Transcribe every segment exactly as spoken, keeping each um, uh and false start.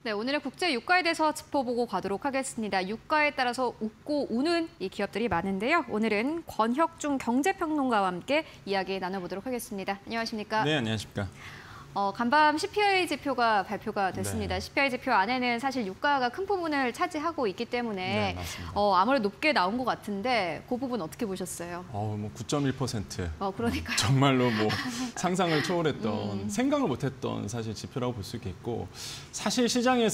네, 오늘의 국제 유가에 대해서 짚어보고 가도록 하겠습니다. 유가에 따라서 웃고 우는 이 기업들이 많은데요. 오늘은 권혁중 경제평론가와 함께 이야기 나눠보도록 하겠습니다. 안녕하십니까? 네, 안녕하십니까? 어, 간밤 씨피아이 지표가 발표가 됐습니다. 네. 씨피아이 지표 안에는 사실 유가가 큰 부분을 차지하고 있기 때문에 네, 맞습니다. 어, 아무래도 높게 나온 것 같은데 그 부분 어떻게 보셨어요? 어, 뭐 구 점 일 퍼센트. 어, 그러니까요. 정말로 뭐 상상을 초월했던, 음. 생각을 못했던 사실 지표라고 볼 수 있겠고, 사실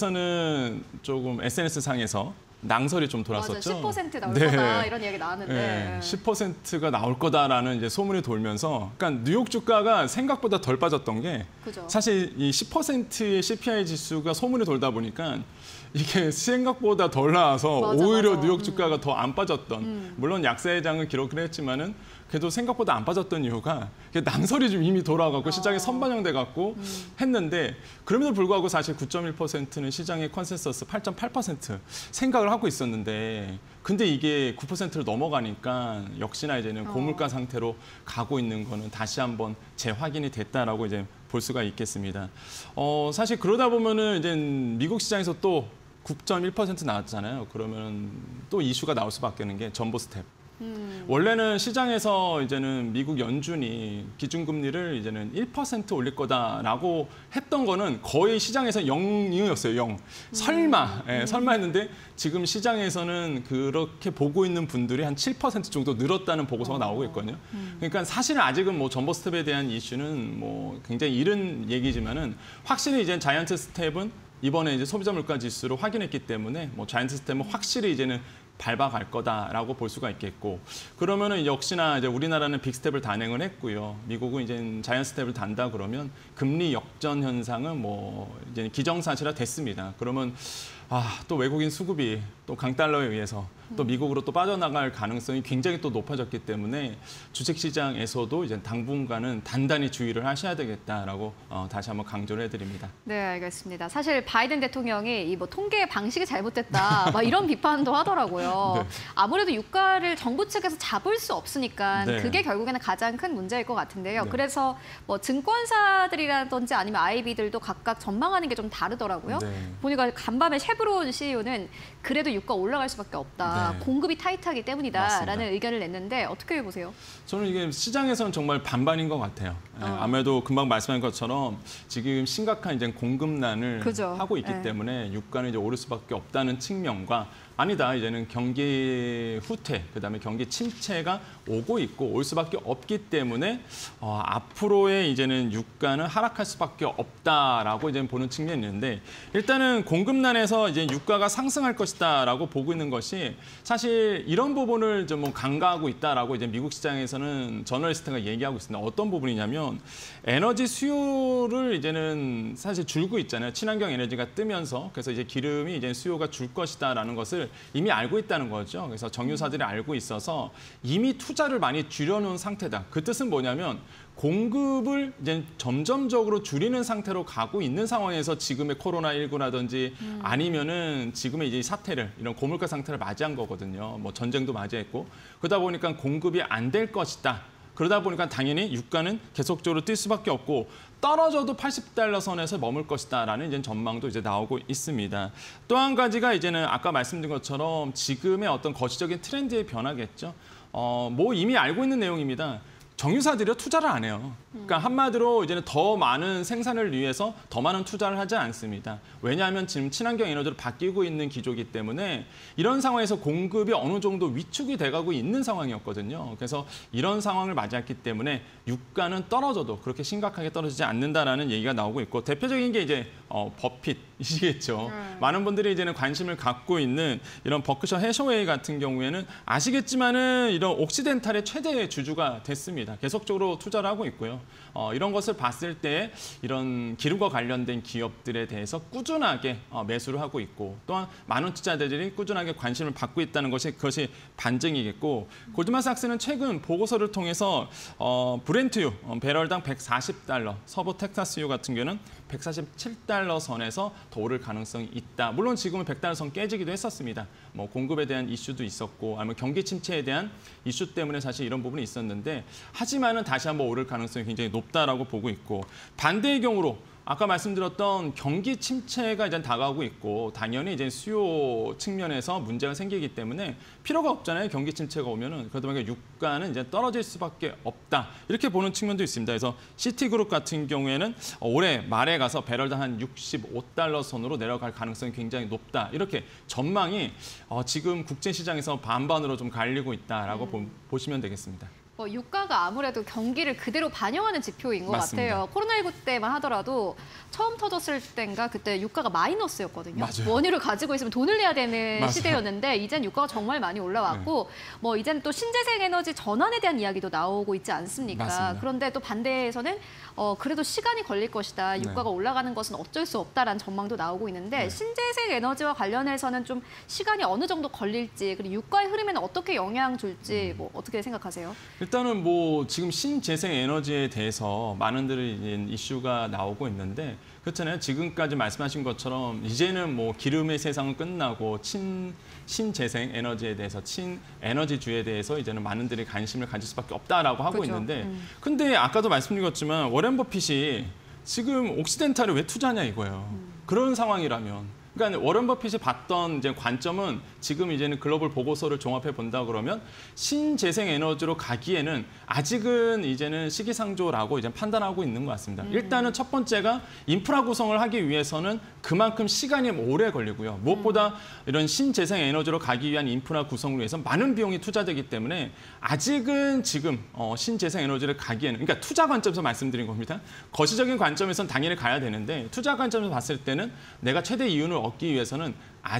시장에서는 조금 에스엔에스 상에서 낭설이 좀 돌았었죠. 맞아, 십 퍼센트 나올 네. 거다 이런 이야기 나왔는데. 네, 십 퍼센트가 나올 거다라는 이제 소문이 돌면서, 그러니까 뉴욕 주가가 생각보다 덜 빠졌던 게 그죠. 사실 이 십 퍼센트의 씨피아이 지수가 소문이 돌다 보니까 이게 생각보다 덜 나와서 맞아, 오히려 맞아. 뉴욕 음. 주가가 더 안 빠졌던. 음. 물론 약세장은 기록을 했지만은 그래도 생각보다 안 빠졌던 이유가 낭설이 좀 이미 돌아가고 어. 시장에 선반영돼 갖고 음. 했는데, 그럼에도 불구하고 사실 구 점 일 퍼센트는 시장의 컨센서스 팔 점 팔 퍼센트 생각을 하고 있었는데, 근데 이게 구 퍼센트를 넘어가니까 역시나 이제는 어. 고물가 상태로 가고 있는 거는 다시 한번 재확인이 됐다라고 이제 볼 수가 있겠습니다. 어, 사실 그러다 보면은 이제 미국 시장에서 또 구 점 일 퍼센트 나왔잖아요. 그러면 또 이슈가 나올 수밖에 없는 게 전보 스텝. 음. 원래는 시장에서 이제는 미국 연준이 기준금리를 이제는 일 퍼센트 올릴 거다라고 했던 거는 거의 시장에서 영이었어요. 영. 설마, 음. 예, 설마 했는데 지금 시장에서는 그렇게 보고 있는 분들이 한 칠 퍼센트 정도 늘었다는 보고서가 어. 나오고 있거든요. 음. 그러니까 사실은 아직은 뭐 전보 스텝에 대한 이슈는 뭐 굉장히 이른 얘기지만은, 확실히 이제 자이언트 스텝은 이번에 이제 소비자 물가 지수로 확인했기 때문에 뭐 자이언트 스텝은 확실히 이제는 밟아갈 거다라고 볼 수가 있겠고, 그러면은 역시나 이제 우리나라는 빅 스텝을 단행을 했고요. 미국은 이제 자이언트 스텝을 단다 그러면 금리 역전 현상은 뭐 이제 기정사실화 됐습니다. 그러면 아, 또 외국인 수급이 또 강달러에 의해서 또 미국으로 또 빠져나갈 가능성이 굉장히 또 높아졌기 때문에 주식시장에서도 이제 당분간은 단단히 주의를 하셔야 되겠다라고 어, 다시 한번 강조를 해드립니다. 네, 알겠습니다. 사실 바이든 대통령이 이 뭐 통계 방식이 잘못됐다, 막 이런 비판도 하더라고요. 네. 아무래도 유가를 정부 측에서 잡을 수 없으니까 네. 그게 결국에는 가장 큰 문제일 것 같은데요. 네. 그래서 뭐 증권사들이라든지 아니면 아이비들도 각각 전망하는 게 좀 다르더라고요. 네. 보니까 간밤에 쉐브론 씨이오는 그래도 유가 올라갈 수밖에 없다. 네. 공급이 타이트하기 때문이다라는 맞습니다. 의견을 냈는데 어떻게 보세요? 저는 이게 시장에서는 정말 반반인 것 같아요. 예, 어. 아무래도 금방 말씀한 것처럼 지금 심각한 이제 공급난을 그죠. 하고 있기 네. 때문에 유가는 이제 오를 수밖에 없다는 측면과, 아니다, 이제는 경기 후퇴, 그다음에 경기 침체가 오고 있고 올 수밖에 없기 때문에 어, 앞으로의 이제는 유가는 하락할 수밖에 없다라고 이제 보는 측면이 있는데, 일단은 공급난에서 이제 유가가 상승할 것이다라고 보고 있는 것이, 사실 이런 부분을 좀 뭐 간과하고 있다라고 이제 미국 시장에서는 저널리스트가 얘기하고 있습니다. 어떤 부분이냐면 에너지 수요를 이제는 사실 줄고 있잖아요. 친환경 에너지가 뜨면서, 그래서 이제 기름이 이제 수요가 줄 것이다라는 것을 이미 알고 있다는 거죠. 그래서 정유사들이 알고 있어서 이미 투자를 많이 줄여놓은 상태다. 그 뜻은 뭐냐면 공급을 이제 점점적으로 줄이는 상태로 가고 있는 상황에서 지금의 코로나 십구라든지 음. 아니면은 지금의 이제 사태를, 이런 고물가 상태를 맞이한 거거든요. 뭐 전쟁도 맞이했고, 그러다 보니까 공급이 안 될 것이다. 그러다 보니까 당연히 유가는 계속적으로 뛸 수밖에 없고, 떨어져도 팔십 달러 선에서 머물 것이다라는 이제 전망도 이제 나오고 있습니다. 또 한 가지가 이제는 아까 말씀드린 것처럼 지금의 어떤 거시적인 트렌드의 변화겠죠. 어, 뭐 이미 알고 있는 내용입니다. 정유사들이 투자를 안 해요. 그러니까 한마디로 이제는 더 많은 생산을 위해서 더 많은 투자를 하지 않습니다. 왜냐하면 지금 친환경 에너지로 바뀌고 있는 기조이기 때문에 이런 상황에서 공급이 어느 정도 위축이 돼가고 있는 상황이었거든요. 그래서 이런 상황을 맞이했기 때문에 유가는 떨어져도 그렇게 심각하게 떨어지지 않는다라는 얘기가 나오고 있고, 대표적인 게 이제 어, 버핏이시겠죠. 음. 많은 분들이 이제는 관심을 갖고 있는 이런 버크셔 해셔웨이 같은 경우에는 아시겠지만은 이런 옥시덴탈의 최대 주주가 됐습니다. 계속적으로 투자를 하고 있고요. 어, 이런 것을 봤을 때 이런 기름과 관련된 기업들에 대해서 꾸준하게 어, 매수를 하고 있고, 또한 많은 투자자들이 꾸준하게 관심을 받고 있다는 것이 그것이 반증이겠고, 골드만삭스는 최근 보고서를 통해서 어, 브렌트유 어, 배럴당 백사십 달러, 서부 텍사스유 같은 경우는 백사십칠 달러 선에서 더 오를 가능성이 있다. 물론 지금은 백 달러 선 깨지기도 했었습니다. 뭐 공급에 대한 이슈도 있었고, 아니면 경기 침체에 대한 이슈 때문에 사실 이런 부분이 있었는데, 하지만은 다시 한번 오를 가능성이 굉장히 높다라고 보고 있고, 반대의 경우로 아까 말씀드렸던 경기 침체가 이제 다가오고 있고 당연히 이제 수요 측면에서 문제가 생기기 때문에 필요가 없잖아요. 경기 침체가 오면은 그러다 보니까 유가는 이제 떨어질 수밖에 없다. 이렇게 보는 측면도 있습니다. 그래서 시티그룹 같은 경우에는 올해 말에 가서 배럴당 한 육십오 달러 선으로 내려갈 가능성이 굉장히 높다. 이렇게 전망이 지금 국제시장에서 반반으로 좀 갈리고 있다라고 음. 보시면 되겠습니다. 뭐 유가가 아무래도 경기를 그대로 반영하는 지표인 것 맞습니다. 같아요. 코로나십구 때만 하더라도 처음 터졌을 때인가 그때 유가가 마이너스였거든요. 맞아요. 원유를 가지고 있으면 돈을 내야 되는 맞아요. 시대였는데 이젠 유가가 정말 많이 올라왔고 네. 뭐 이젠 또 신재생 에너지 전환에 대한 이야기도 나오고 있지 않습니까? 맞습니다. 그런데 또 반대에서는 어 그래도 시간이 걸릴 것이다. 유가가 네. 올라가는 것은 어쩔 수 없다라는 전망도 나오고 있는데 네. 신재생 에너지와 관련해서는 좀 시간이 어느 정도 걸릴지 그리고 유가의 흐름에는 어떻게 영향 줄지 음. 뭐 어떻게 생각하세요? 일단은 뭐 지금 신재생 에너지에 대해서 많은들이 이슈가 나오고 있는데 그렇잖아요. 지금까지 말씀하신 것처럼 이제는 뭐 기름의 세상은 끝나고 친 신재생 에너지에 대해서 친 에너지주에 대해서 이제는 많은들이 관심을 가질 수밖에 없다라고 하고 그렇죠. 있는데 음. 근데 아까도 말씀드렸지만 워렌 버핏이 지금 옥시덴탈에 왜 투자냐 이거예요. 음. 그런 상황이라면. 그러니까 워런 버핏이 봤던 이제 관점은 지금 이제는 글로벌 보고서를 종합해 본다 그러면 신재생 에너지로 가기에는 아직은 이제는 시기상조라고 이제 판단하고 있는 것 같습니다. 음. 일단은 첫 번째가 인프라 구성을 하기 위해서는 그만큼 시간이 오래 걸리고요. 무엇보다 음. 이런 신재생 에너지로 가기 위한 인프라 구성을 위해서 많은 비용이 투자되기 때문에 아직은 지금 어, 신재생 에너지를 가기에는 그러니까 투자 관점에서 말씀드린 겁니다. 거시적인 관점에서는 당연히 가야 되는데 투자 관점에서 봤을 때는 내가 최대 이윤을 얻기 위해서는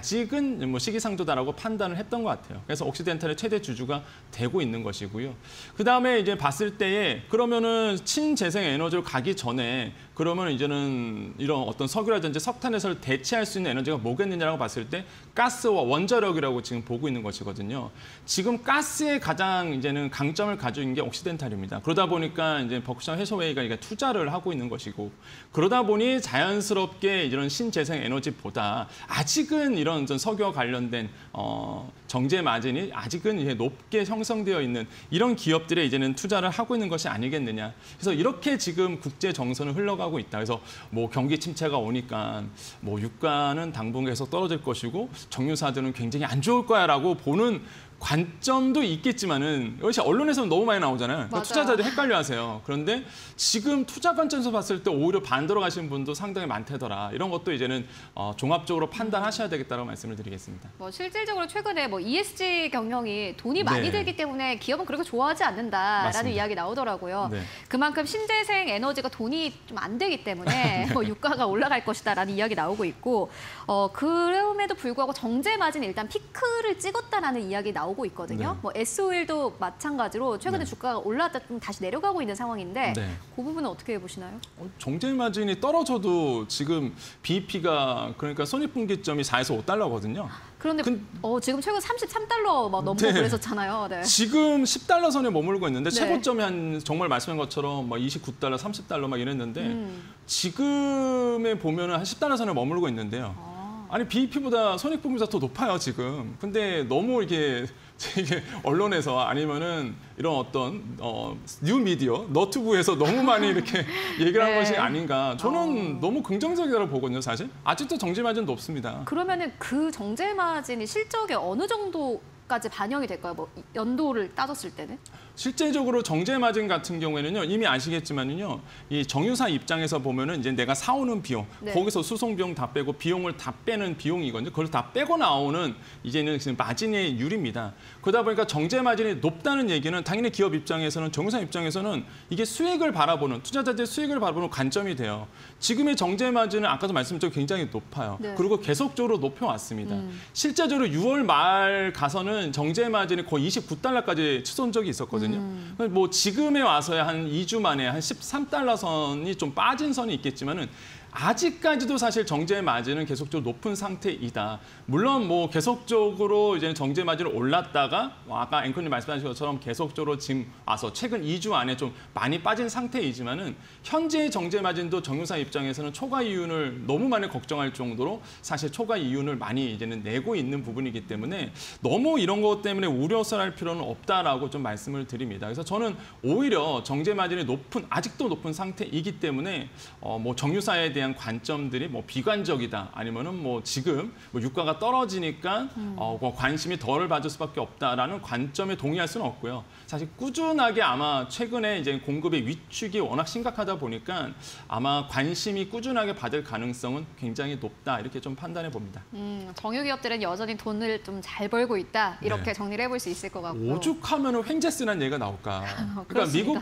아직은 뭐 시기상조다라고 판단을 했던 것 같아요. 그래서 옥시덴탈의 최대 주주가 되고 있는 것이고요. 그 다음에 이제 봤을 때에 그러면은 친재생 에너지로 가기 전에 그러면 이제는 이런 어떤 석유라든지 석탄에서 대체할 수 있는 에너지가 뭐겠느냐라고 봤을 때 가스와 원자력이라고 지금 보고 있는 것이거든요. 지금 가스의 가장 이제는 강점을 가지고 있는 게 옥시덴탈입니다. 그러다 보니까 이제 버크셔 해서웨이가 이게 투자를 하고 있는 것이고 그러다 보니 자연스럽게 이런 신재생 에너지보다 아직은 이런 석유와 관련된 어, 정제 마진이 아직은 이제 높게 형성되어 있는 이런 기업들에 이제는 투자를 하고 있는 것이 아니겠느냐. 그래서 이렇게 지금 국제 정선을 흘러가고 있다. 그래서 뭐 경기 침체가 오니까 뭐 유가는 당분 계속 떨어질 것이고 정유사들은 굉장히 안 좋을 거야라고 보는 관점도 있겠지만은 역시 언론에서는 너무 많이 나오잖아요. 그러니까 투자자들이 헷갈려하세요. 그런데 지금 투자 관점에서 봤을 때 오히려 반대로 가시는 분도 상당히 많다더라. 이런 것도 이제는 어, 종합적으로 판단하셔야 되겠다고 말씀을 드리겠습니다. 뭐 실질적으로 최근에 뭐 이에스지 경영이 돈이 많이 네. 들기 때문에 기업은 그렇게 좋아하지 않는다라는 맞습니다. 이야기 나오더라고요. 네. 그만큼 신재생 에너지가 돈이 좀 안 되기 때문에 네. 뭐 유가가 올라갈 것이다라는 이야기 나오고 있고 어, 그럼에도 불구하고 정제 마진이 일단 피크를 찍었다라는 이야기 나오고. 고 있거든요. 네. 뭐 에스오일도 마찬가지로 최근에 네. 주가가 올라왔다 좀 다시 내려가고 있는 상황인데 네. 그 부분은 어떻게 보시나요? 어, 정제 마진이 떨어져도 지금 비이피가 그러니까 손익분기점이 사에서 오 달러거든요. 그런데 근, 어, 지금 최근 삼십삼 달러 막 넘고 네. 그랬었잖아요. 네. 지금 십 달러 선에 머물고 있는데 네. 최고점이 한 정말 말씀한 것처럼 막 이십구 달러, 삼십 달러 막 이랬는데 음. 지금에 보면은 한 십 달러 선에 머물고 있는데요. 아. 아니 비이피보다 손익분기가 더 높아요 지금. 근데 너무 이게 이게 언론에서 아니면은 이런 어떤 어, 뉴 미디어 너튜브에서 너무 많이 이렇게 얘기를 한 네. 것이 아닌가. 저는 어. 너무 긍정적이라고 보거든요, 사실. 아직도 정제 마진 높습니다. 그러면은 그 정제 마진이 실적에 어느 정도까지 반영이 될까요? 뭐 연도를 따졌을 때는? 실제적으로 정제 마진 같은 경우에는요, 이미 아시겠지만은요, 이 정유사 입장에서 보면은 이제 내가 사오는 비용, 네. 거기서 수송 비용 다 빼고 비용을 다 빼는 비용이거든요. 그걸 다 빼고 나오는 이제는 마진의 율입니다. 그러다 보니까 정제 마진이 높다는 얘기는 당연히 기업 입장에서는 정유사 입장에서는 이게 수익을 바라보는 투자자들의 수익을 바라보는 관점이 돼요. 지금의 정제 마진은 아까도 말씀드렸지만 굉장히 높아요. 네. 그리고 계속적으로 높여왔습니다. 음. 실제적으로 유월 말 가서는 정제 마진이 거의 이십구 달러까지 치솟은 적이 있었거든요. 음. 뭐 지금에 와서야 한 이 주 만에 한 십삼 달러 선이 좀 빠진 선이 있겠지만은 아직까지도 사실 정제 마진은 계속적으로 높은 상태이다. 물론 뭐 계속적으로 이제 정제 마진이 올랐다가 뭐 아까 앵커님 말씀하신 것처럼 계속적으로 지금 와서 최근 이 주 안에 좀 많이 빠진 상태이지만은 현재의 정제 마진도 정유사 입장에서는 초과 이윤을 너무 많이 걱정할 정도로 사실 초과 이윤을 많이 이제는 내고 있는 부분이기 때문에 너무 이런 것 때문에 우려할 필요는 없다라고 좀 말씀을 드립니다. 그래서 저는 오히려 정제 마진이 높은 아직도 높은 상태이기 때문에 어 뭐 정유사에 대한 관점들이 뭐 비관적이다 아니면은 뭐 지금 뭐 유가가 떨어지니까 음. 어 관심이 덜 받을 수밖에 없다라는 관점에 동의할 수는 없고요. 사실 꾸준하게 아마 최근에 이제 공급의 위축이 워낙 심각하다 보니까 아마 관심이 꾸준하게 받을 가능성은 굉장히 높다 이렇게 좀 판단해 봅니다. 음, 정유기업들은 여전히 돈을 좀 잘 벌고 있다 이렇게 네. 정리를 해볼 수 있을 것 같고. 오죽하면 횡재세란 얘기가 나올까. 그러니까 미국,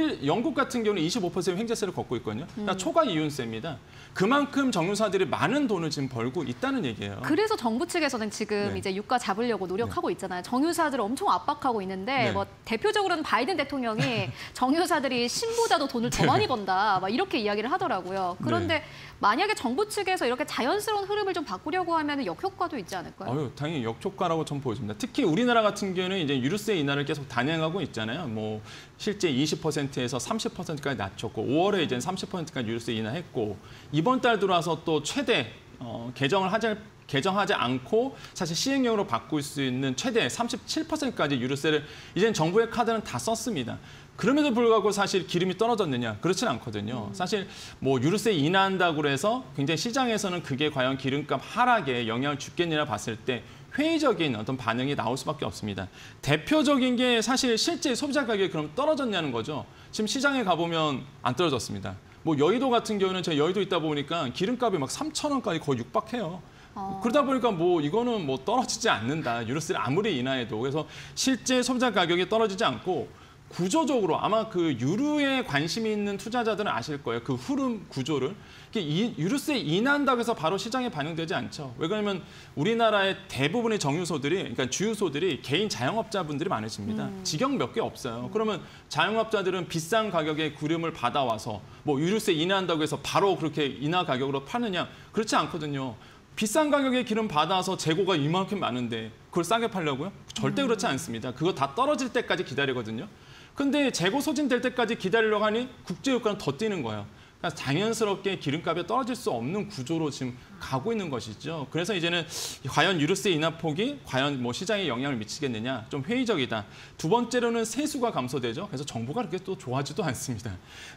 영국 같은 경우는 이십오 퍼센트 횡재세를 걷고 있거든요. 그러니까 음. 초과 이윤세입니다. 그만큼 정유사들이 많은 돈을 지금 벌고 있다는 얘기예요. 그래서 정부 측에서는 지금 네. 이제 유가 잡으려고 노력하고 네. 있잖아요. 정유사들을 엄청 압박하고 있는데 네. 뭐 대표적으로는 바이든 대통령이 정유사들이 신보다도 돈을 더 많이 번다 막 이렇게 이야기를 하더라고요. 그런데 네. 만약에 정부 측에서 이렇게 자연스러운 흐름을 좀 바꾸려고 하면 역효과도 있지 않을까요? 어휴, 당연히 역효과라고 전 보여집니다. 특히 우리나라 같은 경우는 이제 유류세 인하를 계속 단행하고 있잖아요. 뭐 실제 이십 퍼센트에서 삼십 퍼센트까지 낮췄고 오월에 이제 삼십 퍼센트까지 유류세 인하했고 이번 달 들어와서 또 최대 어, 개정을 하자. 개정하지 않고 사실 시행령으로 바꿀 수 있는 최대 삼십칠 퍼센트까지 유류세를 이제는 정부의 카드는 다 썼습니다. 그럼에도 불구하고 사실 기름이 떨어졌느냐? 그렇지는 않거든요. 음. 사실 뭐 유류세 인하한다고 해서 굉장히 시장에서는 그게 과연 기름값 하락에 영향을 주겠느냐 봤을 때 회의적인 어떤 반응이 나올 수밖에 없습니다. 대표적인 게 사실 실제 소비자 가격이 그럼 떨어졌냐는 거죠. 지금 시장에 가보면 안 떨어졌습니다. 뭐 여의도 같은 경우는 제가 여의도 있다 보니까 기름값이 막 삼천 원까지 거의 육박해요. 어. 그러다 보니까 뭐 이거는 뭐 떨어지지 않는다. 유류세를 아무리 인하해도. 그래서 실제 소비자 가격이 떨어지지 않고 구조적으로 아마 그 유류에 관심이 있는 투자자들은 아실 거예요. 그 흐름 구조를. 이 유류세 인하한다고 해서 바로 시장에 반영되지 않죠. 왜 그러냐면 우리나라의 대부분의 정유소들이, 그러니까 주유소들이 개인 자영업자분들이 많으십니다. 음. 직영 몇 개 없어요. 음. 그러면 자영업자들은 비싼 가격에 기름을 받아와서 뭐 유류세 인하한다고 해서 바로 그렇게 인하 가격으로 파느냐? 그렇지 않거든요. 비싼 가격에 기름 받아서 재고가 이만큼 많은데 그걸 싸게 팔려고요? 절대 그렇지 않습니다. 그거 다 떨어질 때까지 기다리거든요. 근데 재고 소진될 때까지 기다리려고 하니 국제유가는 더 뛰는 거예요. 그러니까 자연스럽게 기름값이 떨어질 수 없는 구조로 지금 가고 있는 것이죠. 그래서 이제는 과연 유류세 인하 폭이 과연 뭐 시장에 영향을 미치겠느냐 좀 회의적이다. 두 번째로는 세수가 감소되죠. 그래서 정부가 그렇게 또 좋아하지도 않습니다.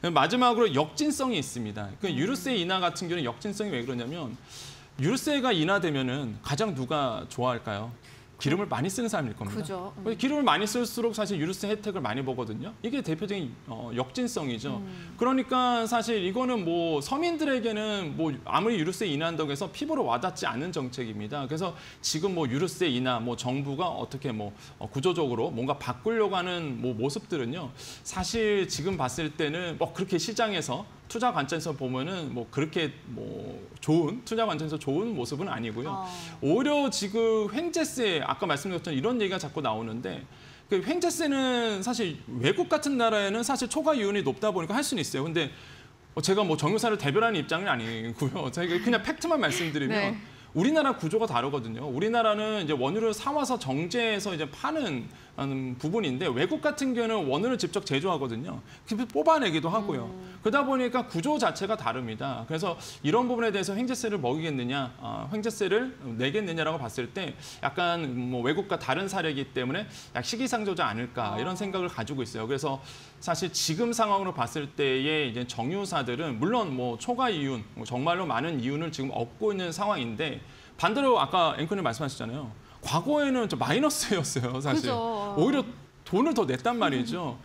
마지막으로 역진성이 있습니다. 그 유류세 인하 같은 경우는 역진성이 왜 그러냐면 유류세가 인하되면은 가장 누가 좋아할까요? 기름을 많이 쓰는 사람일 겁니다. 그죠. 음. 기름을 많이 쓸수록 사실 유류세 혜택을 많이 보거든요. 이게 대표적인 어, 역진성이죠. 음. 그러니까 사실 이거는 뭐 서민들에게는 뭐 아무리 유류세 인하한다고 해서 피부로 와닿지 않는 정책입니다. 그래서 지금 뭐 유류세 인하, 뭐 정부가 어떻게 뭐 어, 구조적으로 뭔가 바꾸려고 하는 뭐 모습들은요. 사실 지금 봤을 때는 뭐 그렇게 시장에서 투자 관점에서 보면은 뭐 그렇게 뭐 좋은 투자 관점에서 좋은 모습은 아니고요. 어. 오히려 지금 횡재세 아까 말씀드렸던 이런 얘기가 자꾸 나오는데 그 횡재세는 사실 외국 같은 나라에는 사실 초과 이윤이 높다 보니까 할 수는 있어요. 근데 제가 뭐 정유사를 대변하는 입장은 아니고요. 제가 그냥 팩트만 말씀드리면. 네. 우리나라 구조가 다르거든요. 우리나라는 이제 원유를 사와서 정제해서 이제 파는 부분인데 외국 같은 경우는 원유를 직접 제조하거든요. 뽑아내기도 하고요. 음. 그러다 보니까 구조 자체가 다릅니다. 그래서 이런 부분에 대해서 횡재세를 먹이겠느냐, 어, 횡재세를 내겠느냐라고 봤을 때 약간 뭐 외국과 다른 사례이기 때문에 약 시기상조지 않을까 이런 생각을 가지고 있어요. 그래서 사실 지금 상황으로 봤을 때의 이제 정유사들은 물론 뭐 초과 이윤, 정말로 많은 이윤을 지금 얻고 있는 상황인데 반대로 아까 앵커님 말씀하셨잖아요. 과거에는 좀 마이너스였어요, 사실. 그죠. 오히려 돈을 더 냈단 말이죠.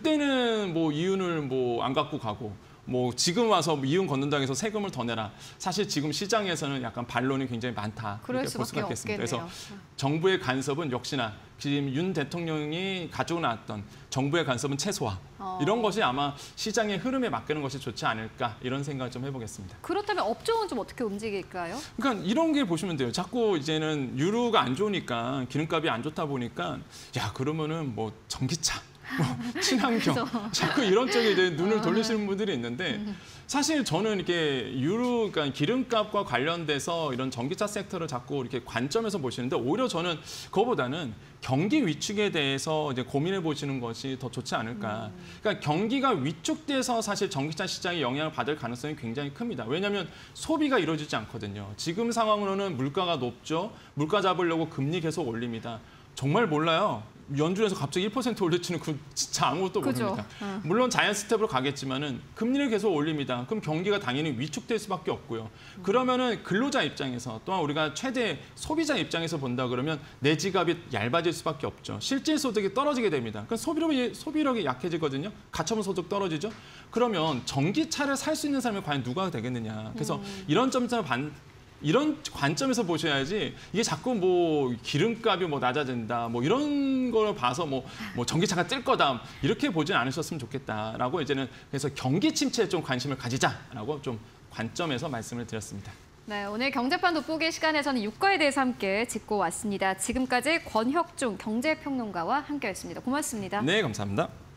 그때는 뭐 이윤을 뭐 안 갖고 가고 뭐 지금 와서 이윤 걷는다고 해서 세금을 더 내라. 사실 지금 시장에서는 약간 반론이 굉장히 많다. 이렇게 볼 수가 있겠습니다. 그래서 정부의 간섭은 역시나 지금 윤 대통령이 가지고 나왔던 정부의 간섭은 최소화. 어. 이런 것이 아마 시장의 흐름에 맡기는 것이 좋지 않을까 이런 생각을 좀 해보겠습니다. 그렇다면 업종은 좀 어떻게 움직일까요? 그러니까 이런 게 보시면 돼요. 자꾸 이제는 유류가 안 좋으니까 기름값이 안 좋다 보니까 야 그러면은 뭐 전기차 뭐 친환경, 자꾸 이런 쪽에 이제 눈을 돌리시는 분들이 있는데 사실 저는 이렇게 유류, 그러니까 기름값과 관련돼서 이런 전기차 섹터를 자꾸 이렇게 관점에서 보시는데 오히려 저는 그거보다는 경기 위축에 대해서 이제 고민해 보시는 것이 더 좋지 않을까. 그러니까 경기가 위축돼서 사실 전기차 시장에 영향을 받을 가능성이 굉장히 큽니다. 왜냐하면 소비가 이루어지지 않거든요. 지금 상황으로는 물가가 높죠. 물가 잡으려고 금리 계속 올립니다. 정말 몰라요. 연준에서 갑자기 일 퍼센트 올려치는 그 진짜 아무것도 그죠. 모릅니다. 어. 물론 자이언 스텝으로 가겠지만은 금리를 계속 올립니다. 그럼 경기가 당연히 위축될 수밖에 없고요. 그러면은 근로자 입장에서 또한 우리가 최대 소비자 입장에서 본다 그러면 내 지갑이 얇아질 수밖에 없죠. 실질 소득이 떨어지게 됩니다. 그럼 소비력이 소비력이 약해지거든요. 가처분 소득 떨어지죠. 그러면 전기차를 살 수 있는 사람이 과연 누가 되겠느냐. 그래서 음. 이런 점에서 반 이런 관점에서 보셔야지 이게 자꾸 뭐 기름값이 뭐 낮아진다 뭐 이런 걸 봐서 뭐, 뭐 전기차가 뜰 거다 이렇게 보진 않으셨으면 좋겠다라고 이제는 그래서 경기 침체에 좀 관심을 가지자라고 좀 관점에서 말씀을 드렸습니다. 네, 오늘 경제판 돋보기 시간에서는 유가에 대해서 함께 짚고 왔습니다. 지금까지 권혁중 경제평론가와 함께했습니다. 고맙습니다. 네, 감사합니다.